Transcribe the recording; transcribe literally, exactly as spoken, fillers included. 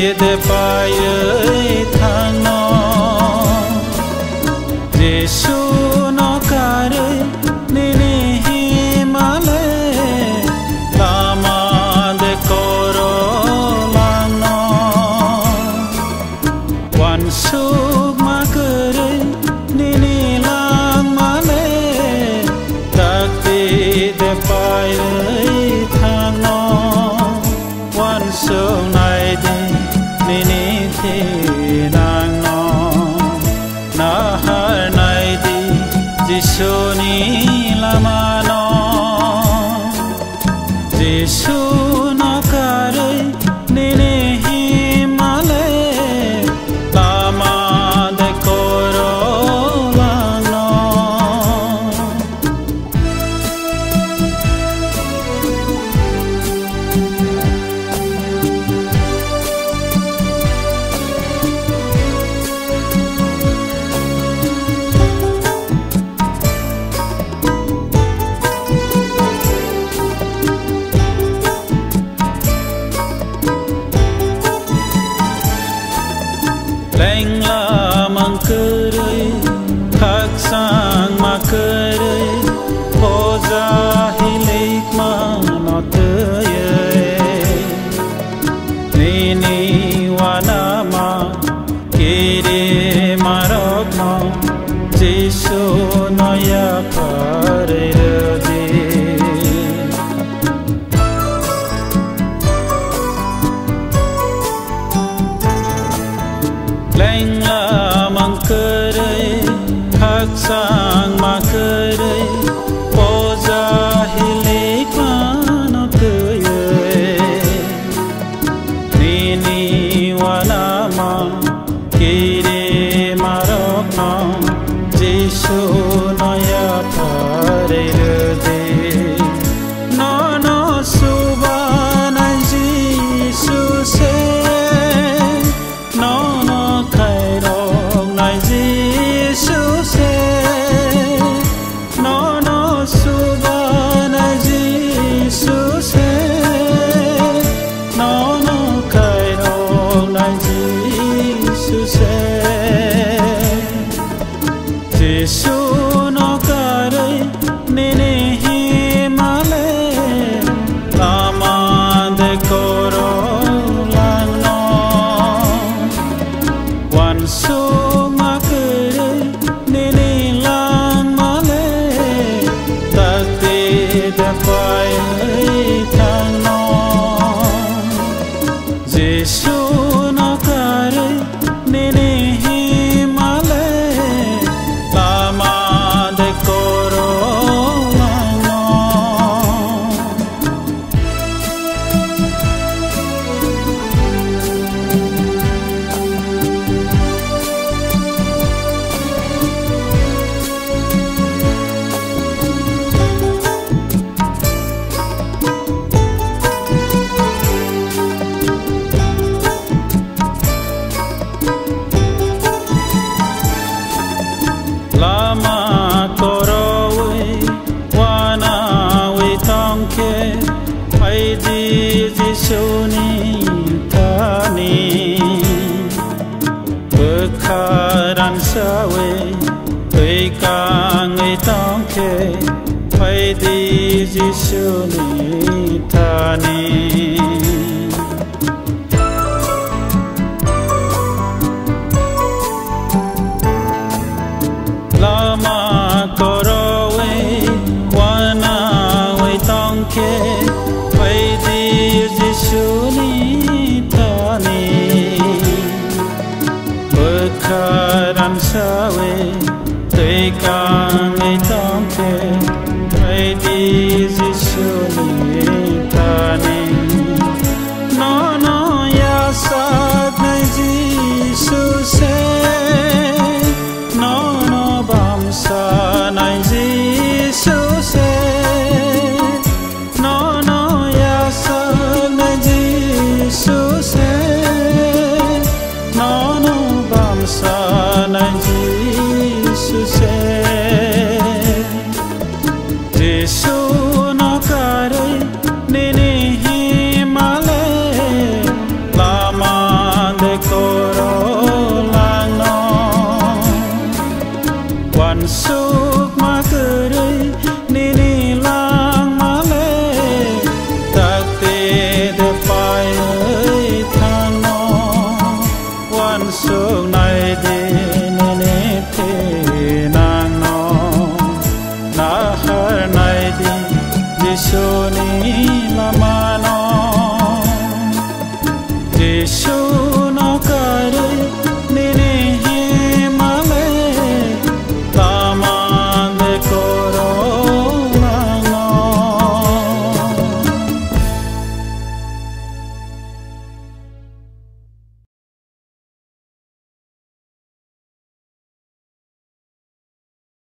để phải ơi thang nó Jisu nó cả đời nên hi mà lệ lama để coro lang nó quan suk mà cười nên lang mà lệ đặc biệt để phải ơi thang nó quan suk này đi nên thì nàng nó na har này đi Jisu ni lama nó Jisu nó cả đời nên hi mà lệ lama để coro lang nó Leng la mang cười khắc sang mà cười Oza hilik mà nó tươi Nini wana mà kiri marok nó Jisu nó ya kare di Leng la mang cười khắc sang mà cười Oza hilik mà nó tươi Nini wana mà kiri marok nó Jisu nó ya kare di No no subana Jisu se No no khai rong nai Jisu se No no subana Jisu se No no khai rong nai Jisu se Jisu nó cả đời nên hi mà lệ lama để coro lang nó quan suk mà cười nên lang mà lệ đặc biệt để phải ơi thang nó Jisu nó cả đời nên hi mà lệ lama để coro lang nó Lama coro we wana we tongke ai di Jisu ni tani bekharan sawe we kang we tongke ai di Jisu ni tani Lama coro we wana we tongke ai di Jisu ni tani bekharan sawe tui kang we tongke ai di Jisu ni tani No no ya sad nai Jisu se No no bamsa nai Jisu se No no ya sad nai Jisu se No no bamsa nai Jisu se suk nai de ne ne te nang no na har nai de Jisu ni lama no Jisu